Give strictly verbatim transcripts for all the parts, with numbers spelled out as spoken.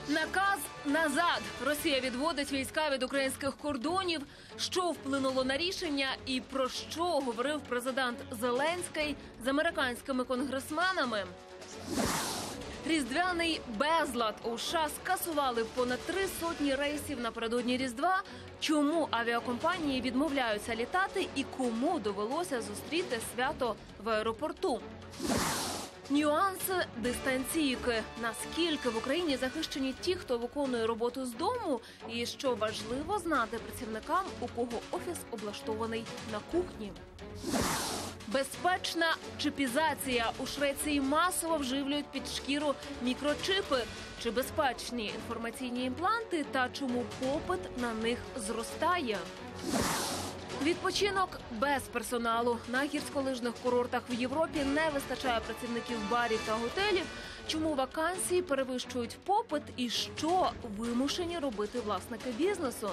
Наказ назад. Росія відводить війська від українських кордонів. Що вплинуло на рішення і про що говорив президент Зеленський з американськими конгресменами? Різдвяний безлад. у США скасували понад три сотні рейсів напередодні Різдва. Чому авіакомпанії відмовляються літати і кому довелося зустріти свято в аеропорту? Нюанси дистанційки. Наскільки в Україні захищені ті, хто виконує роботу з дому? І що важливо знати працівникам, у кого офіс облаштований на кухні? Безпечна чипізація. У Швеції масово вживлюють під шкіру мікрочипи. Чи безпечні інформаційні імпланти та чому попит на них зростає? Відпочинок без персоналу. На гірськолижних курортах в Європі не вистачає працівників барів та готелів. Чому вакансії перевищують попит і що вимушені робити власники бізнесу?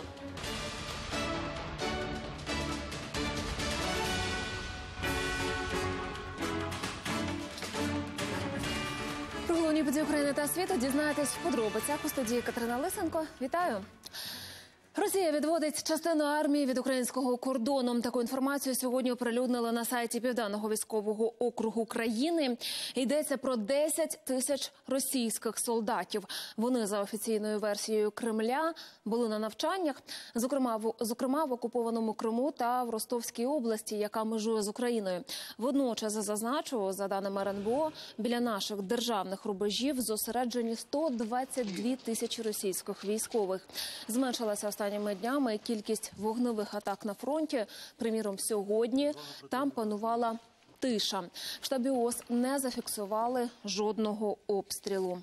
Про головні події України та світу дізнаєтесь в подробицях. У студії Катерина Лисенко. Вітаю! Росія відводить частину армії від українського кордону. Таку інформацію сьогодні оприлюднили на сайті Південного військового округу країни. Йдеться про десять тисяч російських солдатів. Вони, за офіційною версією Кремля, були на навчаннях, зокрема в, зокрема в окупованому Криму та в Ростовській області, яка межує з Україною. Водночас, зазначу, за даними ер ен бе о, біля наших державних рубежів зосереджені сто двадцять дві тисячі російських військових. Зменшилася останніми днями кількість вогневих атак на фронті. Приміром, сьогодні там панувала тиша. В штабі о о с не зафіксували жодного обстрілу.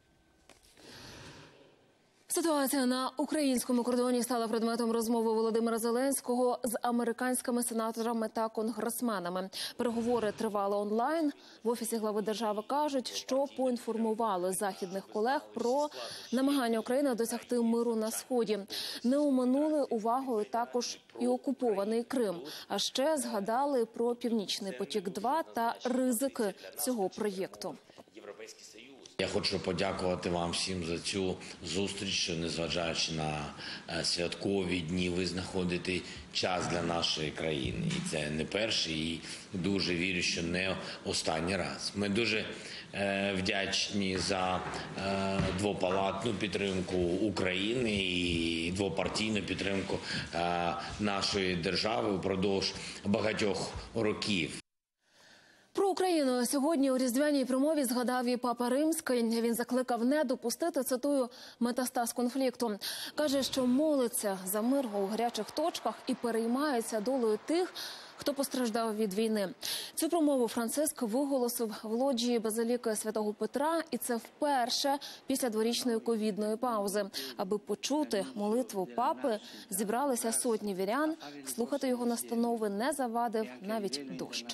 Ситуація на українському кордоні стала предметом розмови Володимира Зеленського з американськими сенаторами та конгресменами. Переговори тривали онлайн. В Офісі глави держави кажуть, що поінформували західних колег про намагання України досягти миру на Сході. Не оминули увагою також і окупований Крим. А ще згадали про Північний потік-два та ризики цього проєкту. Я хочу подякувати вам всім за цю зустріч, що, незважаючи на святкові дні, ви знаходите час для нашої країни. І це не перший, і дуже вірю, що не останній раз. Ми дуже е, вдячні за е, двопалатну підтримку України і двопартійну підтримку е, нашої держави впродовж багатьох років. Про Україну сьогодні у різдвяній промові згадав і Папа Римський. Він закликав не допустити, цитую, метастаз конфлікту. Каже, що молиться за мир у гарячих точках і переймається долею тих, хто постраждав від війни. Цю промову Франциск виголосив в лоджії Базиліки Святого Петра, і це вперше після дворічної ковідної паузи. Аби почути молитву папи, зібралися сотні вірян. Слухати його настанови не завадив навіть дощ.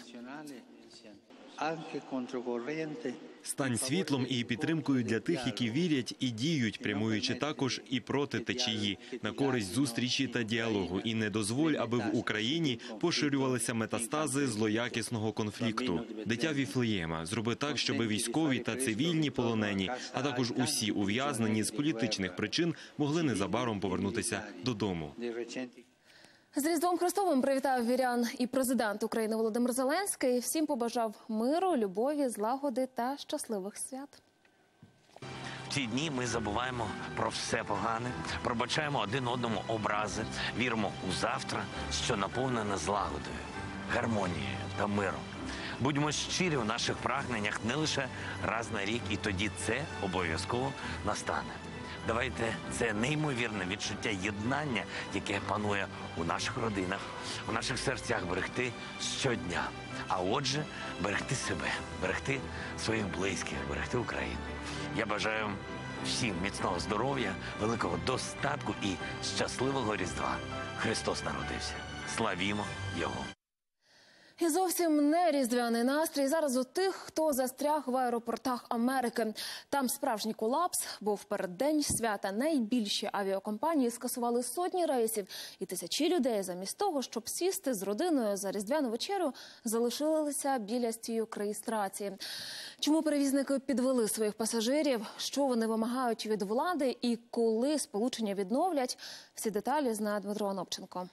Стань світлом і підтримкою для тих, які вірять і діють, прямуючи також і проти течії, на користь зустрічі та діалогу. І не дозволь, аби в Україні поширювалися метастази злоякісного конфлікту. Дитя Віфлеєма, зроби так, щоб військові та цивільні полонені, а також усі ув'язнені з політичних причин могли незабаром повернутися додому. З Різдвом Христовим привітав вірян і президент України Володимир Зеленський. Всім побажав миру, любові, злагоди та щасливих свят. В ці дні ми забуваємо про все погане, пробачаємо один одному образи, віримо у завтра, що наповнене злагодою, гармонією та миром. Будьмо щирі у наших прагненнях не лише раз на рік, і тоді це обов'язково настане. Давайте це неймовірне відчуття єднання, яке панує у наших родинах, у наших серцях, берегти щодня. А отже, берегти себе, берегти своїх близьких, берегти Україну. Я бажаю всім міцного здоров'я, великого достатку і щасливого Різдва. Христос народився. Славімо Його! І зовсім не різдвяний настрій зараз у тих, хто застряг в аеропортах Америки. Там справжній колапс, бо в переддень свята найбільші авіакомпанії скасували сотні рейсів. І тисячі людей замість того, щоб сісти з родиною за різдвяну вечерю, залишилися біля стійок реєстрації. Чому перевізники підвели своїх пасажирів, що вони вимагають від влади і коли сполучення відновлять – всі деталі знає Дмитро Анопченко.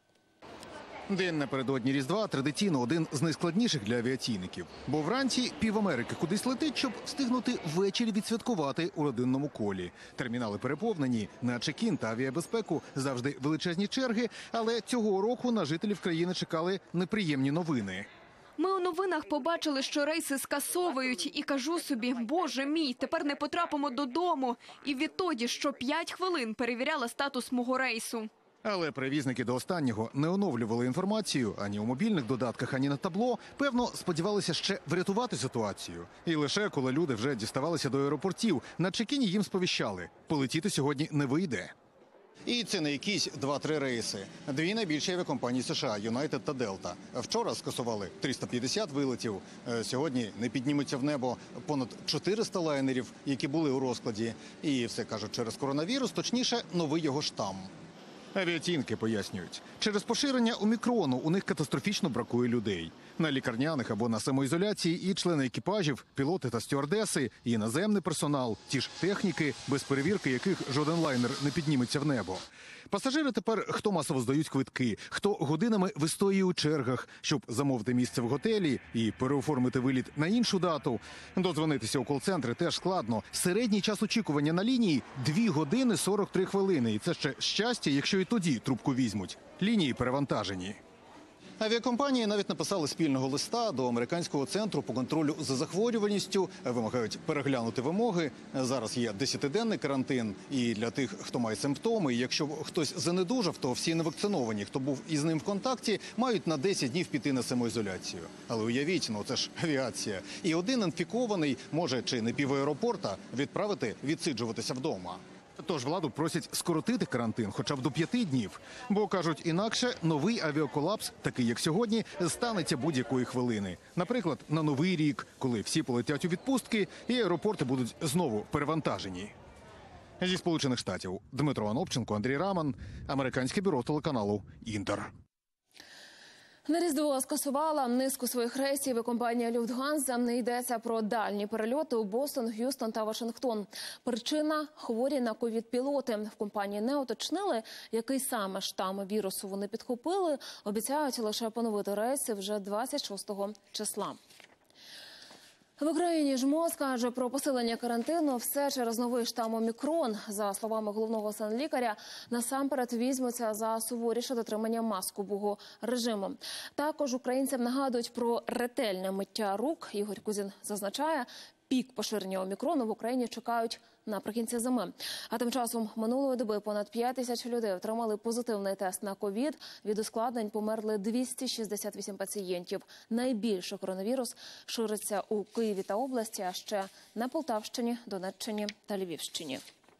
День напередодні Різдва – традиційно один з найскладніших для авіаційників. Бо вранці пів Америки кудись летить, щоб встигнути ввечері відсвяткувати у родинному колі. Термінали переповнені, на чек-ін та авіабезпеку завжди величезні черги, але цього року на жителів країни чекали неприємні новини. Ми у новинах побачили, що рейси скасовують. І кажу собі, боже мій, тепер не потрапимо додому. І відтоді, що п'ять хвилин перевіряла статус мого рейсу. Але перевізники до останнього не оновлювали інформацію ані у мобільних додатках, ані на табло. Певно, сподівалися ще врятувати ситуацію. І лише коли люди вже діставалися до аеропортів, на чекіні їм сповіщали – полетіти сьогодні не вийде. І це не якісь два-три рейси. Дві найбільші авіакомпанії США – Юнайтед та Делта. Вчора скасували триста п'ятдесят вилетів. Сьогодні не піднімуться в небо понад чотириста лайнерів, які були у розкладі. І все, кажуть, через коронавірус, точніше, новий його штам. Авіаційники пояснюють, через поширення омікрону у них катастрофічно бракує людей. На лікарняних або на самоізоляції і члени екіпажів, пілоти та стюардеси, і наземний персонал, ті ж техніки, без перевірки яких жоден лайнер не підніметься в небо. Пасажири тепер хто масово здають квитки, хто годинами вистоює у чергах, щоб замовити місце в готелі і переоформити виліт на іншу дату. Додзвонитися у кол-центри теж складно. Середній час очікування на лінії – дві години сорок три хвилини. І це ще щастя, якщо і тоді трубку візьмуть. Лінії перевантажені. Авіакомпанії навіть написали спільного листа до Американського центру по контролю за захворюваністю. Вимагають переглянути вимоги. Зараз є десятиденний карантин. І для тих, хто має симптоми, і якщо хтось занедужав, то всі невакциновані, хто був із ним в контакті, мають на десять днів піти на самоізоляцію. Але уявіть, ну це ж авіація. І один інфікований може чи не пів аеропорта відправити відсиджуватися вдома. Тож владу просять скоротити карантин хоча б до п'яти днів. Бо, кажуть, інакше новий авіаколапс, такий як сьогодні, станеться будь-якої хвилини. Наприклад, на Новий рік, коли всі полетять у відпустки і аеропорти будуть знову перевантажені. Зі Сполучених Штатів Дмитро Анопченко, Андрій Раман, Американське бюро телеканалу «Інтер». На Різдво скасувала низку своїх рейсів і компанія «Люфтганза». Не йдеться про дальні перельоти у Бостон, Г'юстон та Вашингтон. Причина – хворі на ковід-пілоти. В компанії не уточнили, який саме штам вірусу вони підхопили. Обіцяють лише поновити рейси вже двадцять шостого числа. В Україні ж МОЗ каже про посилення карантину все через новий штам омікрон. За словами головного санлікаря, насамперед візьмуться за суворіше дотримання маскового режиму. Також українцям нагадують про ретельне миття рук. Ігор Кузін зазначає, пік поширення омікрону в Україні чекають наприкінці зими. А тим часом минулої доби понад п'ять тисяч людей отримали позитивний тест на ковід. Від ускладнень померли двісті шістдесят вісім пацієнтів. Найбільше коронавірус шириться у Києві та області, а ще на Полтавщині, Донеччині та Львівщині.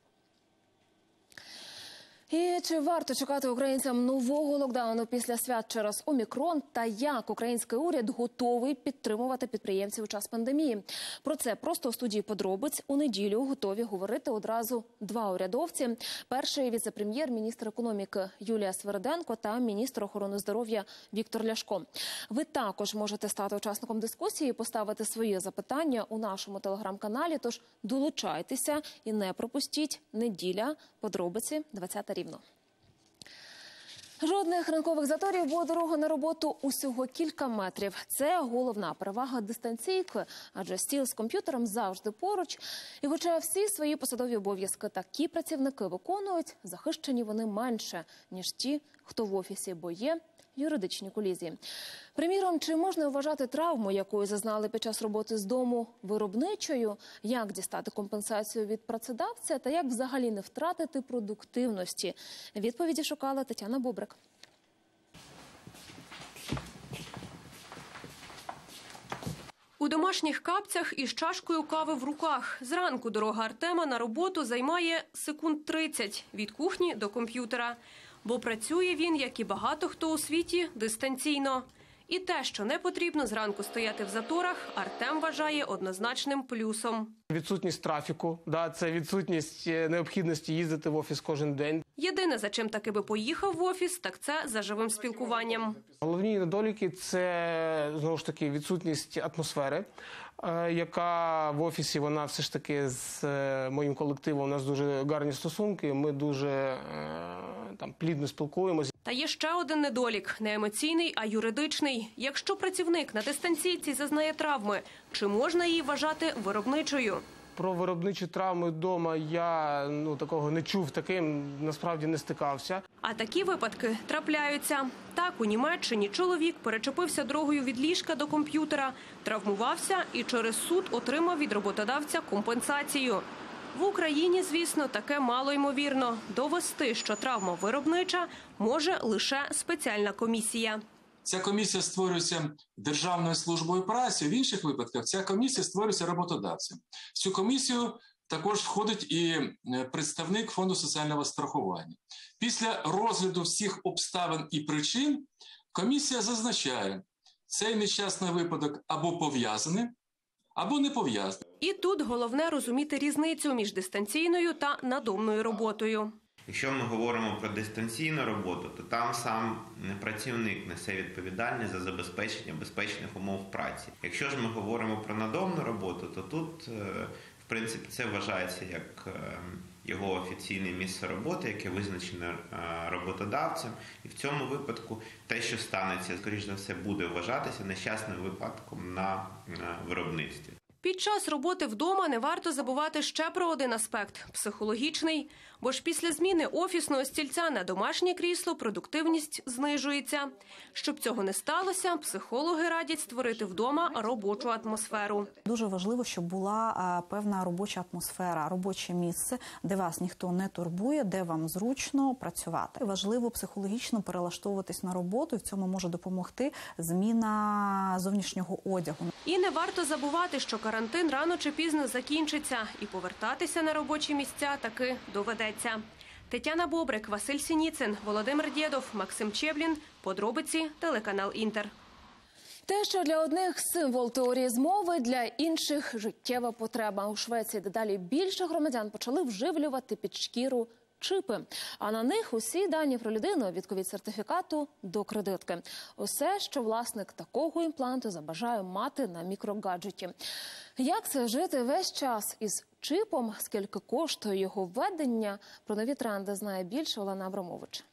І чи варто чекати українцям нового локдауну після свят через омікрон? Та як український уряд готовий підтримувати підприємців у час пандемії? Про це просто у студії «Подробиць» у неділю готові говорити одразу два урядовці. Перший – віце-прем'єр, міністр економіки Юлія Свериденко та міністр охорони здоров'я Віктор Ляшко. Ви також можете стати учасником дискусії і поставити свої запитання у нашому телеграм-каналі, тож долучайтеся і не пропустіть. Неділя, «Подробиці», двадцята рівно. Жодних ранкових заторів, бо дорога на роботу усього кілька метрів. Це головна перевага дистанційки, адже стіл з комп'ютером завжди поруч. І хоча всі свої посадові обов'язки такі працівники виконують, захищені вони менше, ніж ті, хто в офісі, бо є юридичні колізії. Приміром, чи можна вважати травму, якою зазнали під час роботи з дому, виробничою? Як дістати компенсацію від працедавця? Та як взагалі не втратити продуктивності? Відповіді шукала Тетяна Бобрик. У домашніх капцях із чашкою кави в руках. Зранку дорога Артема на роботу займає секунд тридцять від кухні до комп'ютера. Бо працює він, як і багато хто у світі, дистанційно. І те, що не потрібно зранку стояти в заторах, Артем вважає однозначним плюсом. Відсутність трафіку, да, це відсутність необхідності їздити в офіс кожен день. Єдине, за чим таки би поїхав в офіс, так це за живим спілкуванням. Головні недоліки – це, знову ж таки, відсутність атмосфери, яка в офісі, вона все ж таки з моїм колективом, у нас дуже гарні стосунки, ми дуже там плідно спілкуємося. Та є ще один недолік – не емоційний, а юридичний. Якщо працівник на дистанційці зазнає травми, чи можна її вважати виробничою? Про виробничі травми вдома я ну, такого не чув, таким насправді не стикався. А такі випадки трапляються. Так, у Німеччині чоловік перечепився дорогою від ліжка до комп'ютера, травмувався і через суд отримав від роботодавця компенсацію. В Україні, звісно, таке малоймовірно. Довести, що травма виробнича, може лише спеціальна комісія. Ця комісія створюється Державною службою праці, в інших випадках ця комісія створюється роботодавцем. В цю комісію також входить і представник Фонду соціального страхування. Після розгляду всіх обставин і причин комісія зазначає, цей нещасний випадок або пов'язаний, або не пов'язаний. І тут головне розуміти різницю між дистанційною та надомною роботою. Якщо ми говоримо про дистанційну роботу, то там сам працівник несе відповідальність за забезпечення безпечних умов праці. Якщо ж ми говоримо про надомну роботу, то тут, в принципі, це вважається як його офіційне місце роботи, яке визначено роботодавцем. І в цьому випадку те, що станеться, скоріш за все, буде вважатися нещасним випадком на виробництві. Під час роботи вдома не варто забувати ще про один аспект – психологічний. Бо ж після зміни офісного стільця на домашнє крісло продуктивність знижується. Щоб цього не сталося, психологи радять створити вдома робочу атмосферу. Дуже важливо, щоб була певна робоча атмосфера, робоче місце, де вас ніхто не турбує, де вам зручно працювати. Важливо психологічно перелаштовуватись на роботу, і в цьому може допомогти зміна зовнішнього одягу. І не варто забувати, що карантин рано чи пізно закінчиться, і повертатися на робочі місця таки доведеться. Тетяна Бобрик, Василь Сініцин, Володимир Дєдов, Максим Чеблін. Подробиці, телеканал «Інтер». Те, що для одних символ теорії змови, для інших – життєва потреба. У Швеції дедалі більше громадян почали вживлювати під шкіру чипи. А на них усі дані про людину від ковід-сертифікату до кредитки. Усе, що власник такого імпланту забажає мати на мікрогаджеті. Як це жити весь час із чипом, скільки коштує його введення, про нові тренди знає більше Олена Абрамович.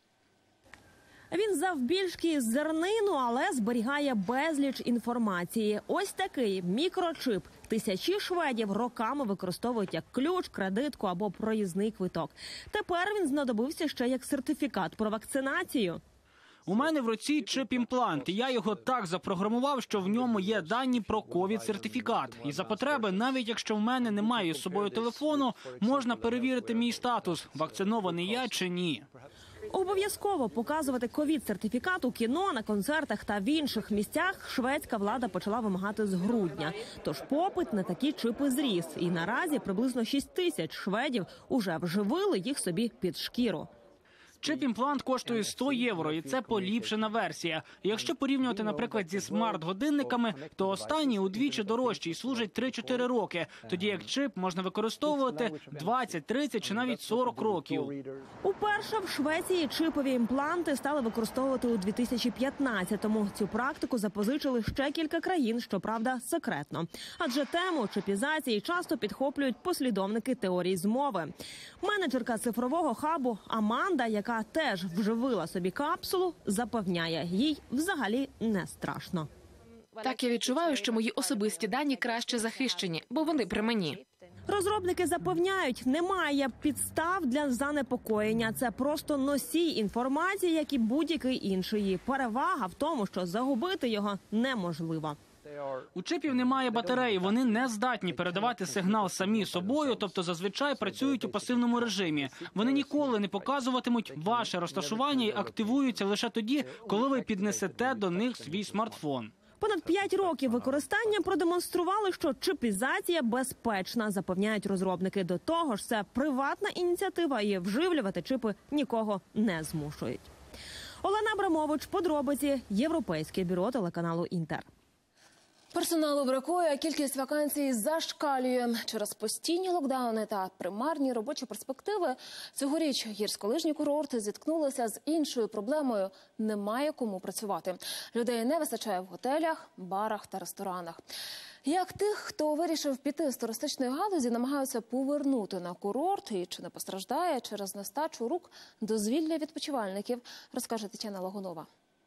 Він завбільшки зернину, але зберігає безліч інформації. Ось такий мікрочип. Тисячі шведів роками використовують як ключ, кредитку або проїзний квиток. Тепер він знадобився ще як сертифікат про вакцинацію. У мене в руці чип-імплант, і я його так запрограмував, що в ньому є дані про ковід-сертифікат. І за потреби, навіть якщо в мене немає з собою телефону, можна перевірити мій статус, вакцинований я чи ні. Обов'язково показувати ковід-сертифікат у кіно, на концертах та в інших місцях шведська влада почала вимагати з грудня. Тож попит на такі чипи зріс. І наразі приблизно шість тисяч шведів уже вживили їх собі під шкіру. Чип-імплант коштує сто євро, і це поліпшена версія. Якщо порівнювати, наприклад, зі смарт-годинниками, то останні удвічі дорожчі і служать три-чотири роки, тоді як чип можна використовувати двадцять, тридцять чи навіть сорок років. Уперше в Швеції чипові імпланти стали використовувати у дві тисячі п'ятнадцятому. Цю практику запозичили ще кілька країн, щоправда, секретно. Адже тему чипізації часто підхоплюють послідовники теорії змови. Менеджерка цифрового хабу Аманда, яка яка теж вживила собі капсулу, запевняє, їй взагалі не страшно. Так, я відчуваю, що мої особисті дані краще захищені, бо вони при мені. Розробники запевняють, немає підстав для занепокоєння. Це просто носій інформації, як і будь-який інший. Перевага в тому, що загубити його неможливо. У чипів немає батареї, вони не здатні передавати сигнал самі собою, тобто зазвичай працюють у пасивному режимі. Вони ніколи не показуватимуть ваше розташування і активуються лише тоді, коли ви піднесете до них свій смартфон. Понад п'ять років використання продемонстрували, що чипізація безпечна, запевняють розробники. До того ж, це приватна ініціатива і вживлювати чипи нікого не змушують. Олена Абрамович, подробиці, Європейське бюро телеканалу «Інтер». Персоналу бракує, а кількість вакансій зашкалює. Через постійні локдауни та примарні робочі перспективи цьогоріч гірськолижні курорти зіткнулися з іншою проблемою – немає кому працювати. Людей не вистачає в готелях, барах та ресторанах. Як тих, хто вирішив піти з туристичної галузі, намагаються повернути на курорт і чи не постраждає через нестачу рук дозвілля відпочивальників, розкаже Тетяна Лагунова.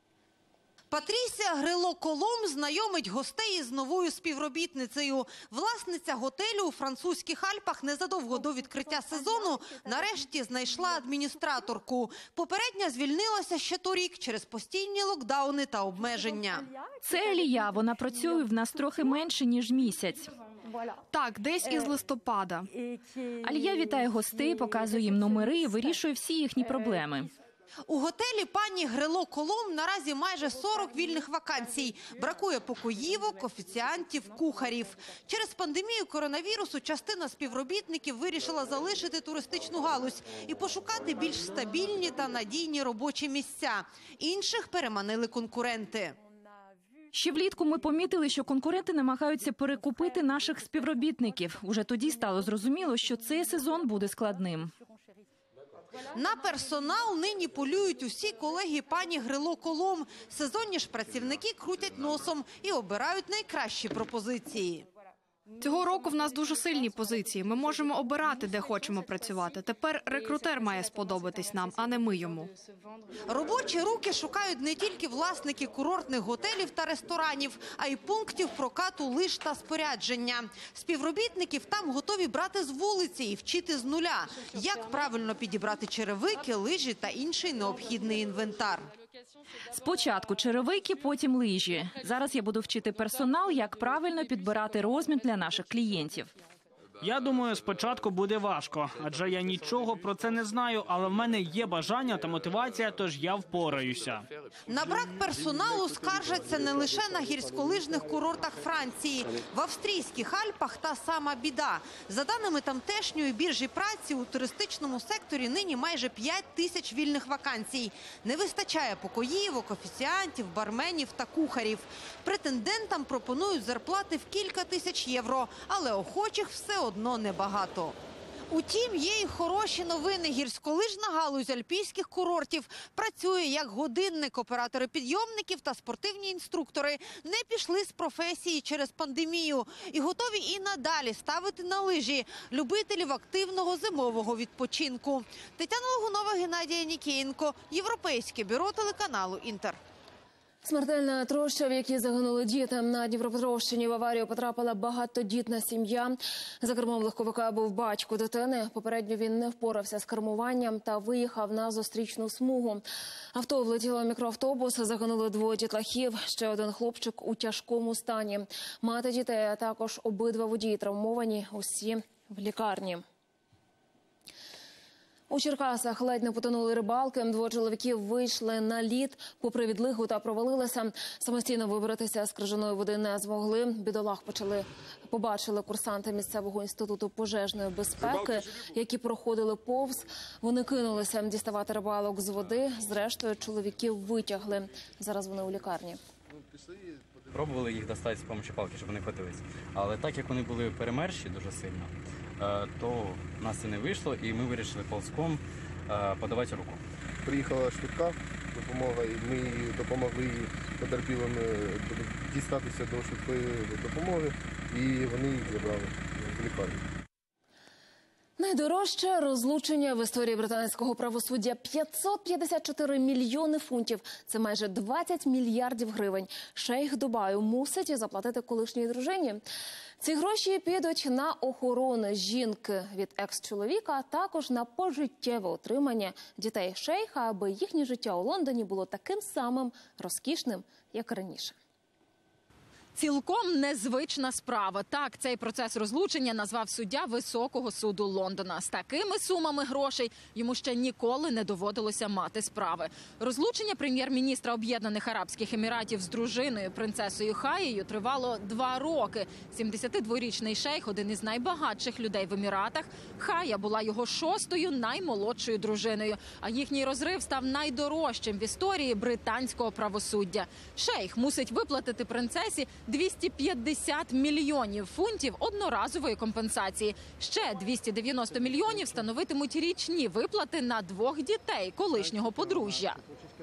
Патрісія Грило-Колом знайомить гостей із новою співробітницею. Власниця готелю у французьких Альпах незадовго до відкриття сезону нарешті знайшла адміністраторку. Попередня звільнилася ще торік через постійні локдауни та обмеження. Це Алія, вона працює в нас трохи менше, ніж місяць. Так, десь із листопада. Алія вітає гостей, показує їм номери і вирішує всі їхні проблеми. У готелі пані Грило-Колом наразі майже сорок вільних вакансій. Бракує покоївок, офіціантів, кухарів. Через пандемію коронавірусу частина співробітників вирішила залишити туристичну галузь і пошукати більш стабільні та надійні робочі місця. Інших переманили конкуренти. Ще влітку ми помітили, що конкуренти намагаються перекупити наших співробітників. Уже тоді стало зрозуміло, що цей сезон буде складним. На персонал нині полюють усі колеги пані Грило-Колом. Сезонні ж працівники крутять носом і обирають найкращі пропозиції. Цього року в нас дуже сильні позиції. Ми можемо обирати, де хочемо працювати. Тепер рекрутер має сподобатись нам, а не ми йому. Робочі руки шукають не тільки власники курортних готелів та ресторанів, а й пунктів прокату лиж та спорядження. Співробітників там готові брати з вулиці і вчити з нуля, як правильно підібрати черевики, лижі та інший необхідний інвентар. Спочатку черевики, потім лижі. Зараз я буду вчити персонал, як правильно підбирати розмір для наших клієнтів. Я думаю, спочатку буде важко, адже я нічого про це не знаю, але в мене є бажання та мотивація, тож я впораюся. На брак персоналу скаржаться не лише на гірськолижних курортах Франції. В австрійських Альпах та сама біда. За даними тамтешньої біржі праці, у туристичному секторі нині майже п'ять тисяч вільних вакансій. Не вистачає покоївок, офіціантів, барменів та кухарів. Претендентам пропонують зарплати в кілька тисяч євро, але охочих все одно небагато. Утім, є й хороші новини. Гірськолижна галузь альпійських курортів працює як годинник. Оператори підйомників та спортивні інструктори не пішли з професії через пандемію і готові і надалі ставити на лижі любителів активного зимового відпочинку. Тетяна Лагунова, Геннадій Нікієнко, Європейське бюро телеканалу «Інтер». Смертельна троща, в якій загинули діти. На Дніпропетровщині в аварію потрапила багатодітна сім'я. За кермом легковика був батько дитини. Попередньо він не впорався з кермуванням та виїхав на зустрічну смугу. Авто влетіло в мікроавтобус, загинули двоє дітлахів. Ще один хлопчик у тяжкому стані. Мати дітей, а також обидва водії травмовані, усі в лікарні. У Черкасах ледь не потонули рибалки. Двоє чоловіків вийшли на лід, попри відлигу та провалилися. Самостійно вибратися з крижаної води не змогли. Бідолах почали побачили курсанти місцевого інституту пожежної безпеки, які проходили повз. Вони кинулися діставати рибалок з води. Зрештою, чоловіків витягли. Зараз вони у лікарні. Пробували їх достати з допомогою палки, щоб вони котились. Але так як вони були перемерші дуже сильно, то в нас це не вийшло, і ми вирішили ползком подавати руку. Приїхала швидка допомога, і ми допомогли потерпілим дістатися до швидкої допомоги, і вони їх забрали в лікарню. Найдорожче розлучення в історії британського правосуддя – п'ятсот п'ятдесят чотири мільйони фунтів. Це майже двадцять мільярдів гривень. Шейх Дубаю мусить заплатити колишній дружині. Ці гроші підуть на охорону жінки від екс-чоловіка, а також на пожиттєве утримання дітей шейха, аби їхнє життя у Лондоні було таким самим розкішним, як і раніше. Цілком незвична справа. Так, цей процес розлучення назвав суддя Високого суду Лондона. З такими сумами грошей йому ще ніколи не доводилося мати справи. Розлучення прем'єр-міністра Об'єднаних Арабських Еміратів з дружиною, принцесою Хаєю, тривало два роки. сімдесятидворічний шейх – один із найбагатших людей в Еміратах. Хая була його шостою наймолодшою дружиною. А їхній розрив став найдорожчим в історії британського правосуддя. Шейх мусить виплатити принцесі двісті п'ятдесят мільйонів фунтів одноразової компенсації. Ще двісті дев'яносто мільйонів становитимуть річні виплати на двох дітей колишнього подружжя.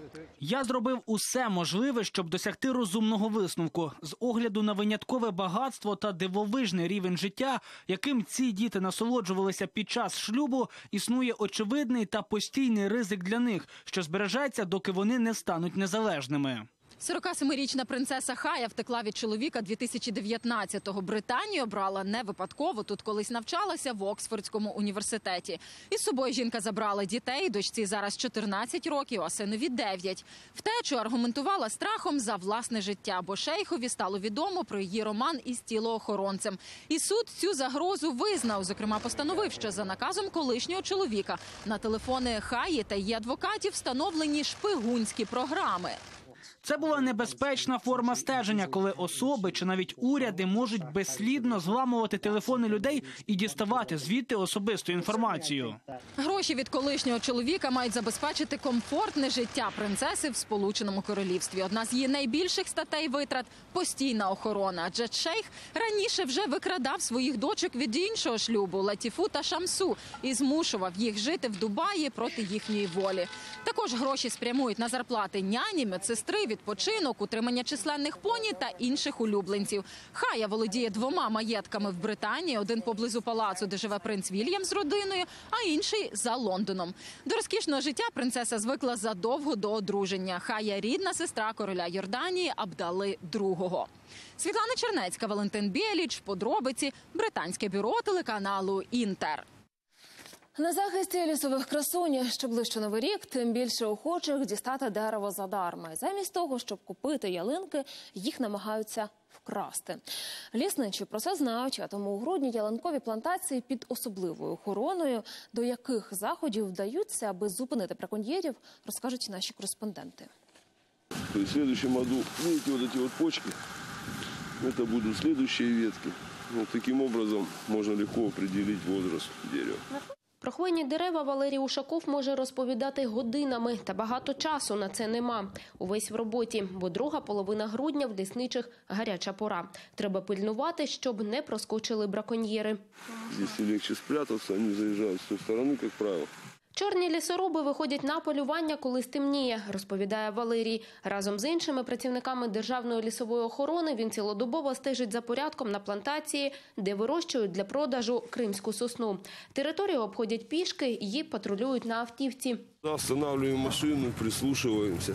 Я зробив усе можливе, щоб досягти розумного висновку. З огляду на виняткове багатство та дивовижний рівень життя, яким ці діти насолоджувалися під час шлюбу, існує очевидний та постійний ризик для них, що збережеться, доки вони не стануть незалежними. сорокасемирічна принцеса Хая втекла від чоловіка дві тисячі дев'ятнадцятого. Британію обрала не випадково. Тут колись навчалася в Оксфордському університеті. Із собою жінка забрала дітей. Дочці зараз чотирнадцять років, а синові дев'ять. Втечу аргументувала страхом за власне життя, бо шейхові стало відомо про її роман із тілоохоронцем. І суд цю загрозу визнав. Зокрема, постановив, що за наказом колишнього чоловіка на телефони Хаї та її адвокатів встановлені шпигунські програми. Це була небезпечна форма стеження, коли особи чи навіть уряди можуть безслідно зламувати телефони людей і діставати звідти особисту інформацію. Гроші від колишнього чоловіка мають забезпечити комфортне життя принцеси в Сполученому Королівстві. Одна з її найбільших статей витрат – постійна охорона. Адже шейх раніше вже викрадав своїх дочок від іншого шлюбу – Латіфу та Шамсу, і змушував їх жити в Дубаї проти їхньої волі. Також гроші спрямують на зарплати няні, медсестри, відпочинок, утримання численних поні та інших улюбленців. Хая володіє двома маєтками в Британії, один поблизу палацу, де живе принц Вільям з родиною, а інший за Лондоном. До розкішного життя принцеса звикла задовго до одруження. Хая – рідна сестра короля Йорданії Абдали другого. Світлана Чернецька, Валентин Біліч, подробиці, британське бюро телеканалу «Інтер». На захисті лісових красунь, що ближче Новий рік, тим більше охочих дістати дерево задарма. І замість того, щоб купити ялинки, їх намагаються вкрасти. Лісничі про це знають, а тому у грудні ялинкові плантації під особливою охороною. До яких заходів вдаються, аби зупинити браконьєрів, розкажуть наші кореспонденти. В следующем году, видите, вот эти вот почки, это будут следующие ветки. Вот таким образом можно легко определить возраст дерева. Про хвойні дерева Валерій Ушаков може розповідати годинами, та багато часу на це нема. Увесь в роботі, бо друга половина грудня в лісничих – гаряча пора. Треба пильнувати, щоб не проскочили браконьєри. Здесь легче спрятаться, они заезжают с той стороны, как правило. Чорні лісоруби виходять на полювання, коли стемніє, розповідає Валерій. Разом з іншими працівниками Державної лісової охорони він цілодобово стежить за порядком на плантації, де вирощують для продажу кримську сосну. Територію обходять пішки, її патрулюють на автівці. Останавливаем машину, прислушиваемся,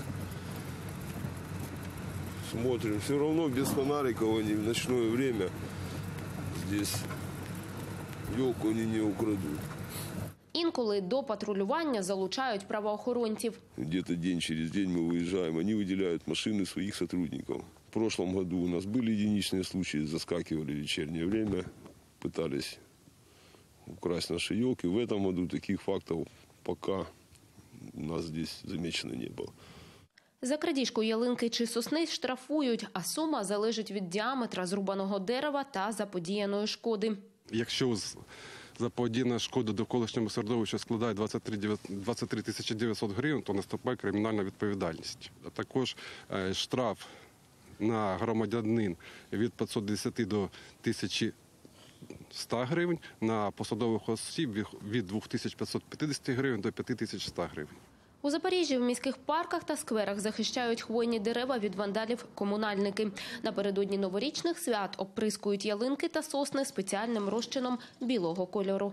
смотрим. Все равно без фонариков они в ночное время здесь елку они не украдут. Інколи до патрулювання залучають правоохоронців. Где-то день через день мы выезжаем, они выделяют машины своих сотрудников. В прошлом году у нас были единичные случаи, заскакивали в вечернее время, пытались украсть наши елки. В этом году таких фактов пока у нас здесь замечено не было. За крадіжку ялинки чи сосни штрафують, а сума залежить від діаметра зрубаного дерева та заподіяної шкоди. Якщо заподіяна шкода довколишньому середовищу складає двадцять три тисячі дев'ятсот гривень, то наступає кримінальна відповідальність. А також штраф на громадянин від п'ятсот десять до тисячі ста гривень, на посадових осіб від двох тисяч п'ятсот п'ятдесят гривень до п'ять тисяч ста гривень. У Запоріжжі в міських парках та скверах захищають хвойні дерева від вандалів комунальники. Напередодні новорічних свят обприскують ялинки та сосни спеціальним розчином білого кольору.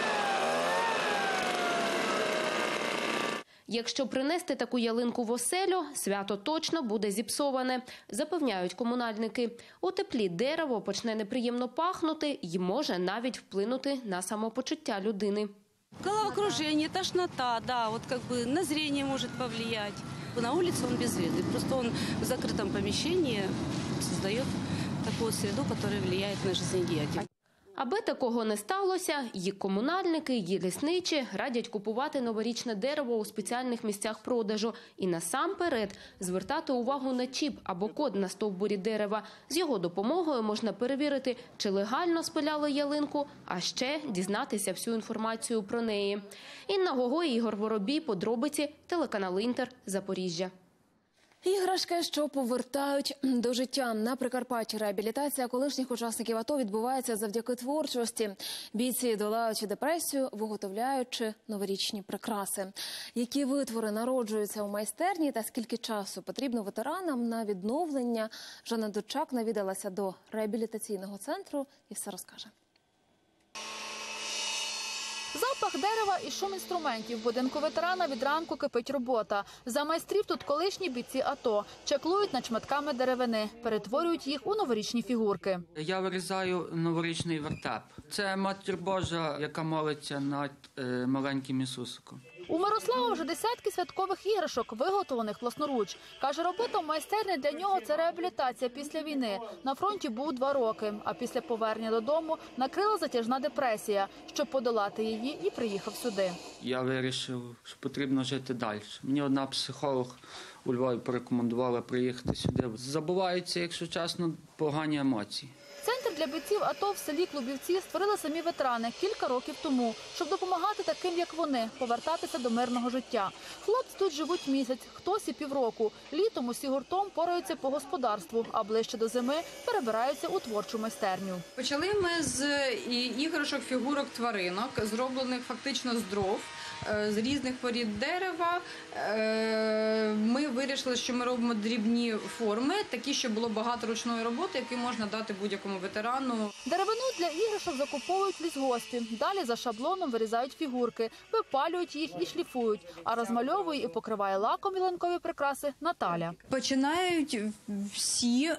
Якщо принести таку ялинку в оселю, свято точно буде зіпсоване, запевняють комунальники. У теплі дерево почне неприємно пахнути і може навіть вплинути на самопочуття людини. Головокружение, тошнота, да, вот как бы на зрение может повлиять. На улице он безвредный, просто он в закрытом помещении создает такую среду, которая влияет на жизнь детей. Аби такого не сталося, і комунальники, і лісничі радять купувати новорічне дерево у спеціальних місцях продажу і насамперед звертати увагу на чіп або код на стовбурі дерева. З його допомогою можна перевірити, чи легально спиляли ялинку, а ще дізнатися всю інформацію про неї. Інна Гогой, Ігор Воробій, подробиці, телеканал Інтер, Запоріжжя. Іграшки, що повертають до життя. На Прикарпатті реабілітація колишніх учасників АТО відбувається завдяки творчості. Бійці, долаючи депресію, виготовляючи новорічні прикраси. Які витвори народжуються у майстерні та скільки часу потрібно ветеранам на відновлення, Жанна Дучак навідалася до реабілітаційного центру і все розкаже. Запах дерева і шум інструментів. В будинку ветерана від ранку кипить робота. За майстрів тут колишні бійці АТО. Чеклують над шматками деревини, перетворюють їх у новорічні фігурки. Я вирізаю новорічний вертеп. Це Матір Божа, яка молиться над е, маленьким Ісусиком. У Мирослава вже десятки святкових іграшок, виготовлених власноруч. Каже, робота в майстерні для нього – це реабілітація після війни. На фронті був два роки, а після повернення додому накрила затяжна депресія. Щоб подолати її, і приїхав сюди. Я вирішив, що потрібно жити далі. Мені одна психолог у Львові порекомендувала приїхати сюди. Забуваються, якщо чесно, погані емоції. Центр для бійців АТО в селі Клубівці створили самі ветерани кілька років тому, щоб допомагати таким, як вони, повертатися до мирного життя. Хлопці тут живуть місяць, хтось і півроку. Літом усі гуртом пораються по господарству, а ближче до зими перебираються у творчу майстерню. Почали ми з іграшок, фігурок тваринок, зроблених фактично з дров, з різних порід дерева. Ми вирішили, що ми робимо дрібні форми, такі, щоб було багато ручної роботи, які можна дати будь-якому ветерану. Деревину для іграшок закуповують в лісгоспі. Далі за шаблоном вирізають фігурки, випалюють їх і шліфують. А розмальовує і покриває лаком ялинкові прикраси Наталя. Починають всі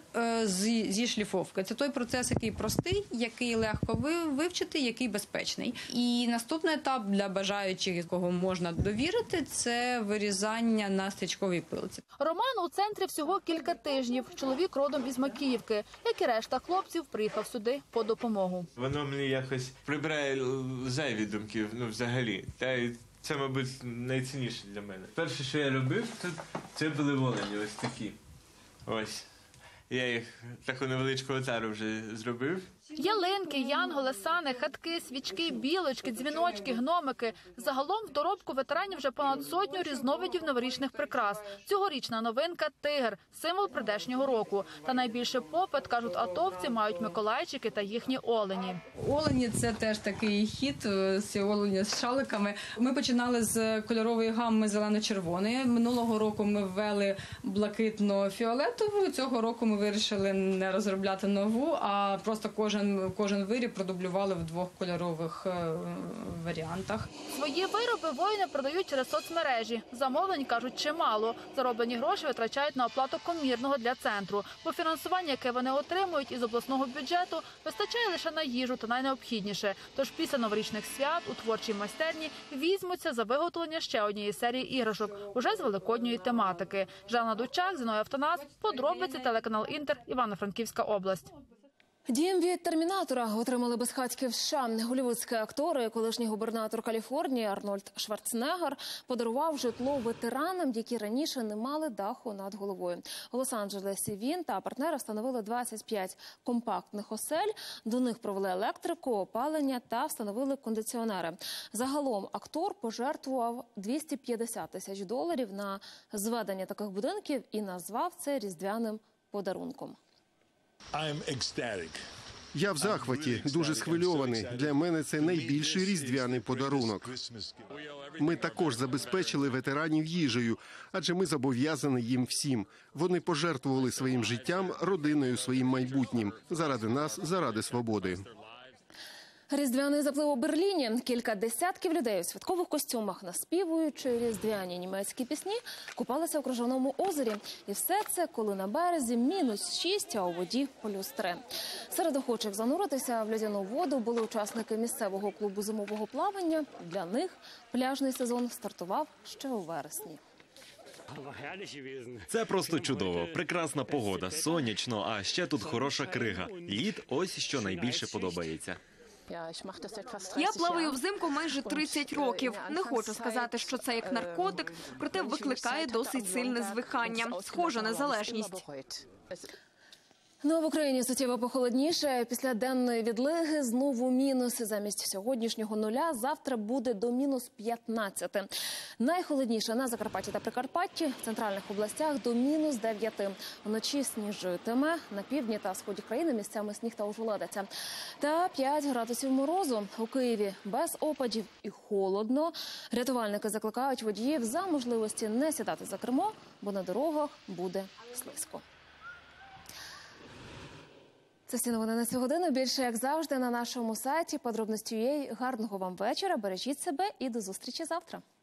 зі шліфовки. Це той процес, який простий, який легко вивчити, який безпечний. І наступний етап для бажаючих, кого можна довірити, це вирізання на стрічковій пилці. Роман у центрі всього кілька тижнів. Чоловік родом із Макіївки. Як і решта хлопців, приїхав сюди по допомогу. Воно мені якось прибирає зайві думки, ну взагалі. Та й це, мабуть, найцінніше для мене. Перше, що я робив, тут це були волені, ось такі. Ось. Я їх таку невеличку отару вже зробив. Ялинки, янголи, сани, хатки, свічки, білочки, дзвіночки, гномики. Загалом в доробку ветеранів вже понад сотню різновидів новорічних прикрас. Цьогорічна новинка – тигр – символ прийдешнього року. Та найбільше попит, кажуть атовці, мають миколайчики та їхні олені. Олені – це теж такий хід, ці олені з шаликами. Ми починали з кольорової гамми зелено-червоної. Минулого року ми ввели блакитно-фіолетову. Цього року ми вирішили не розробляти нову, а просто кожен Кожен виріб продублювали в двох кольорових варіантах. Свої вироби воїни продають через соцмережі. Замовлень, кажуть, чимало. Зароблені гроші витрачають на оплату комірного для центру. Бо фінансування, яке вони отримують із обласного бюджету, вистачає лише на їжу та найнеобхідніше. Тож після новорічних свят у творчій майстерні візьмуться за виготовлення ще однієї серії іграшок, уже з великодньої тематики. Жанна Дучак, Зіновій Автонас, подробиці, телеканал Інтер, Івано-Франківська область. Дім від «Термінатора» отримали безхатьки в США. Голлівудський актор і колишній губернатор Каліфорнії Арнольд Шварценеггер подарував житло ветеранам, які раніше не мали даху над головою. У Лос-Анджелесі він та партнери встановили двадцять п'ять компактних осель. До них провели електрику, опалення та встановили кондиціонери. Загалом актор пожертвував двісті п'ятдесят тисяч доларів на зведення таких будинків і назвав це різдвяним подарунком. Я в захваті, дуже схвильований. Для мене це найбільший різдвяний подарунок. Ми також забезпечили ветеранів їжею, адже ми зобов'язані їм всім. Вони пожертвували своїм життям, родиною, своїм майбутнім. Заради нас, заради свободи. Різдвяний заплив у Берліні. Кілька десятків людей у святкових костюмах, наспівуючи різдвяні німецькі пісні, купалися у крижаному озері. І все це, коли на березі мінус шість, а у воді плюс три. Серед охочих зануритися в льодяну воду були учасники місцевого клубу зимового плавання. Для них пляжний сезон стартував ще у вересні. Це просто чудово. Прекрасна погода, сонячно, а ще тут хороша крига. Лід – ось що найбільше подобається. Я плаваю взимку майже тридцять років. Не хочу сказати, що це як наркотик, проте викликає досить сильне звикання. Схоже на залежність. Ну, а в Україні суттєво похолодніше. Після денної відлиги знову мінуси. Замість сьогоднішнього нуля завтра буде до мінус п'ятнадцяти. Найхолодніше на Закарпатті та Прикарпатті, в центральних областях до мінус дев'яти. Вночі сніжитиме, на півдні та сході країни місцями сніг та ожеледиця. Та п'ять градусів морозу. У Києві без опадів і холодно. Рятувальники закликають водіїв за можливості не сідати за кермо, бо на дорогах буде слизько. Це всі новини на цю годину. Більше, як завжди, на нашому сайті подробності точка ю а. Гарного вам вечора, бережіть себе і до зустрічі завтра.